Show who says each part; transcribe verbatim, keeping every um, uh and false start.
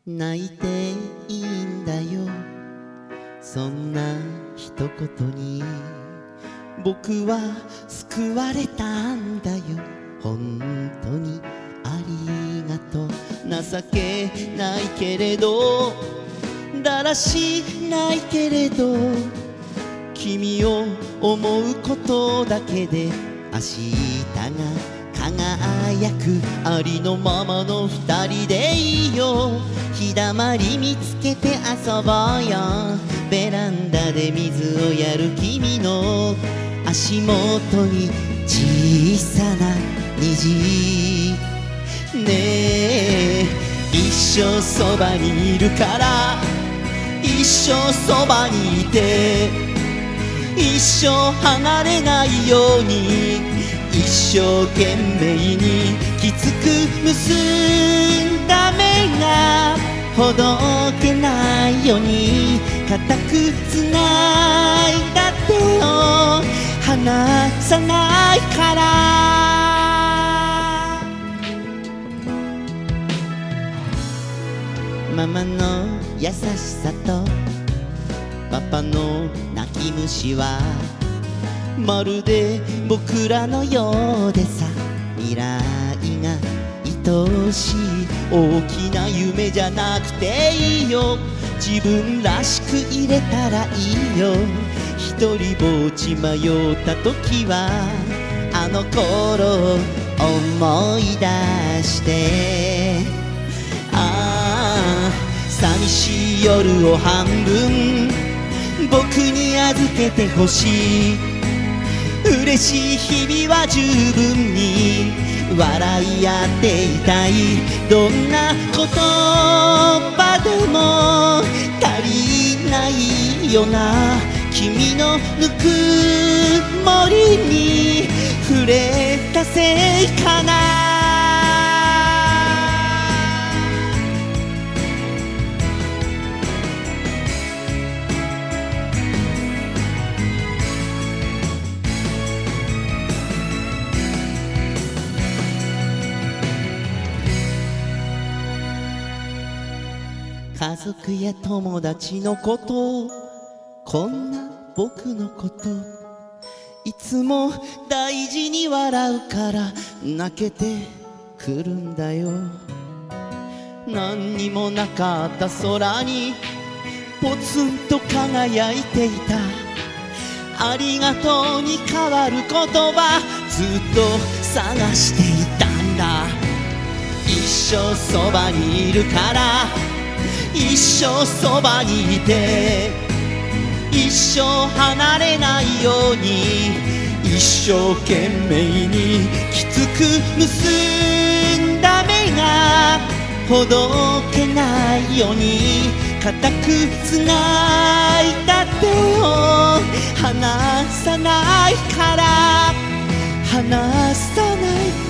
Speaker 1: 泣いていいんだよ、そんな一言に僕は救われたんだよ。本当にありがとう。情けないけれどだらしないけれど、君を思うことだけで明日が輝く。ありのままの二人でいいよ。日だまり見つけて遊ぼうよ。ベランダで水をやる君の足元に小さな虹。ねえ一生そばにいるから、一生そばにいて、一生離れないように一生懸命にきつく結んだ目がほどけないように固くつないだ手を離さないから。ママの優しさとパパの泣き虫はまるで僕らのようでさ、未来が愛しい大きな夢じゃなくていいよ。自分らしく入れたらいいよ。一人ぼっち迷った時はあの頃思い出して、ああ寂しい夜を半分僕に預けてほしい。嬉しい日々は十分に笑い合っていたい。どんな言葉でも足りないよな。君のぬくもりに触れたせいかな。家族や友達のこと、こんな僕のこといつも大事に笑うから泣けてくるんだよ。何にもなかった空にポツンと輝いていたありがとうに変わる言葉、ずっと探していたんだ。一生そばにいるから一生そばにいて、一生離れないように一生懸命にきつく結んだ目がほどけないように固くつないだ手を離さないから、離さない